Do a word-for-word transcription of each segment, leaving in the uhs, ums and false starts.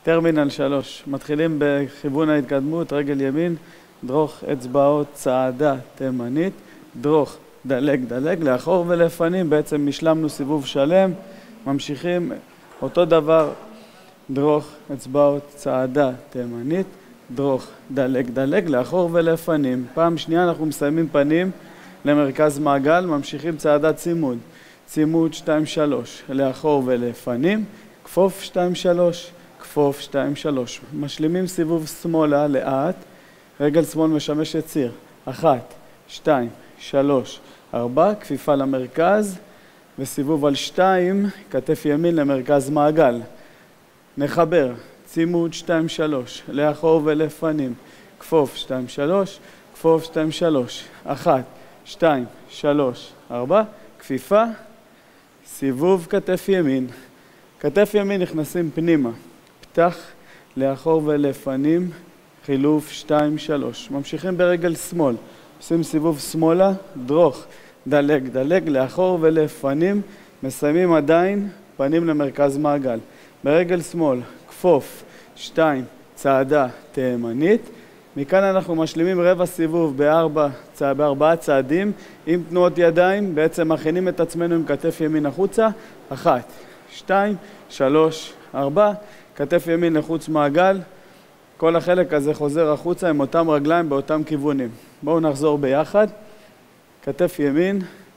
טרמינל שלוש. מתחילים בכיוון ההתקדמות, רגל ימין, דרוך אצבעות צעדה תימנית, דרוך דלג דלג, לאחור ולפנים, בעצם השלמנו סיבוב שלם, ממשיכים אותו דבר, דרוך אצבעות צעדה תימנית, דרוך דלג דלג, לאחור ולפנים. פעם שנייה אנחנו מסיימים פנים למרכז מעגל, ממשיכים צעדת צימוד, צימוד שתיים שלוש, לאחור ולפנים, כפוף שתיים שלוש, כפוף שתיים שלוש. משלימים סיבוב שמאלה לאט, רגל שמאל משמשת ציר, אחת, שתיים, שלוש, ארבע, כפיפה למרכז, וסיבוב על שתיים, כתף ימין למרכז מעגל. נחבר, צימוד שתיים שלוש, לאחור ולפנים, כפוף שתיים שלוש, כפוף שתיים שלוש, אחת, שתיים, שלוש, ארבע, כפיפה, סיבוב כתף ימין. כתף ימין נכנסים פנימה, פתח, לאחור ולפנים, חילוף שתיים שלוש. ממשיכים ברגל שמאל, עושים סיבוב שמאלה, דרוך, דלג דלג, לאחור ולפנים, מסיימים עדיין, פנים למרכז מעגל. ברגל שמאל, כפוף, שתיים, צעדה תימנית. מכאן אנחנו משלימים רבע סיבוב בארבע, בארבעה צעדים, עם תנועות ידיים, בעצם מכינים את עצמנו עם כתף ימין החוצה, אחת, שתיים, שלוש, ארבע, כתף ימין לחוץ מעגל, כל החלק הזה חוזר החוצה עם אותם רגליים באותם כיוונים. בואו נחזור ביחד, כתף ימין,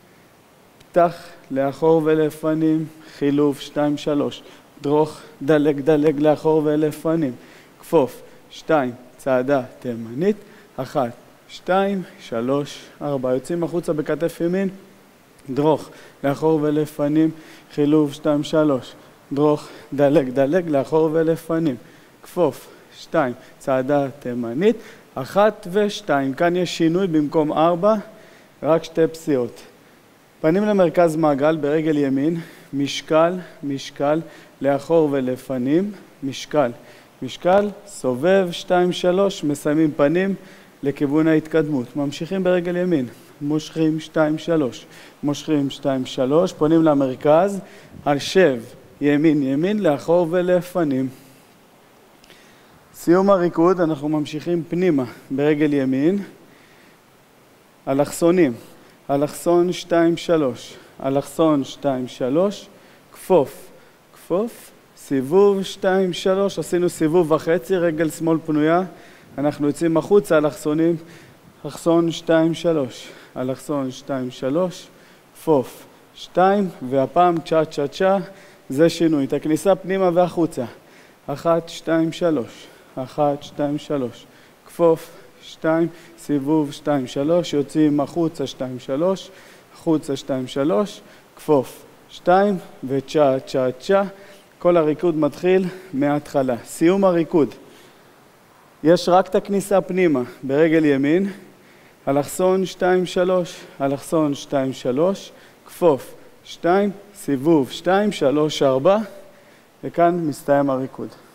פתח, לאחור ולפנים, חילוף שתיים שלוש, דרוך, דלג דלג, לאחור ולפנים, כפוף, שתיים, צעדה תימנית, אחת, שתיים, שלוש, ארבע. יוצאים החוצה בכתף ימין, דרוך, לאחור ולפנים, חילוף שתיים שלוש, דרוך, דלג דלג, לאחור ולפנים, כפוף, שתיים, צעדה תימנית, אחת ושתיים. כאן יש שינוי, במקום ארבע, רק שתי פסיעות. פנים למרכז מעגל ברגל ימין, משקל, משקל, לאחור ולפנים, משקל, משקל, סובב, שתיים שלוש, מסיימים פנים לכיוון ההתקדמות. ממשיכים ברגל ימין, מושכים שתיים שלוש, מושכים שתיים שלוש, פונים למרכז, על שב, ימין ימין, לאחור ולפנים. סיום הריקוד, אנחנו ממשיכים פנימה ברגל ימין, אלכסונים, אלכסון שתיים שלוש, אלכסון שתיים שלוש, כפוף, כפוף, סיבוב שתיים שלוש, עשינו סיבוב וחצי, רגל שמאל פנויה, אנחנו יוצאים החוצה, אלכסונים, אלכסון שתיים שלוש, אלכסון שתיים שלוש, כפוף, שתיים, והפעם צ'ה צ'ה צ'ה, זה שינוי, את הכניסה פנימה והחוצה, אחת, שתיים, שלוש, אחת, שתיים, שלוש, כפוף, שתיים, סיבוב שתיים שלוש, יוצאים החוצה שתיים שלוש, החוצה שתיים שלוש, כפוף, שתיים, וצ'ה צ'ה צ'ה. כל הריקוד מתחיל מההתחלה. סיום הריקוד. יש רק את הכניסה פנימה ברגל ימין, אלכסון שתיים שלוש, אלכסון שתיים שלוש, כפוף, שתיים, סיבוב שתיים, שלוש, ארבע, וכאן מסתיים הריקוד.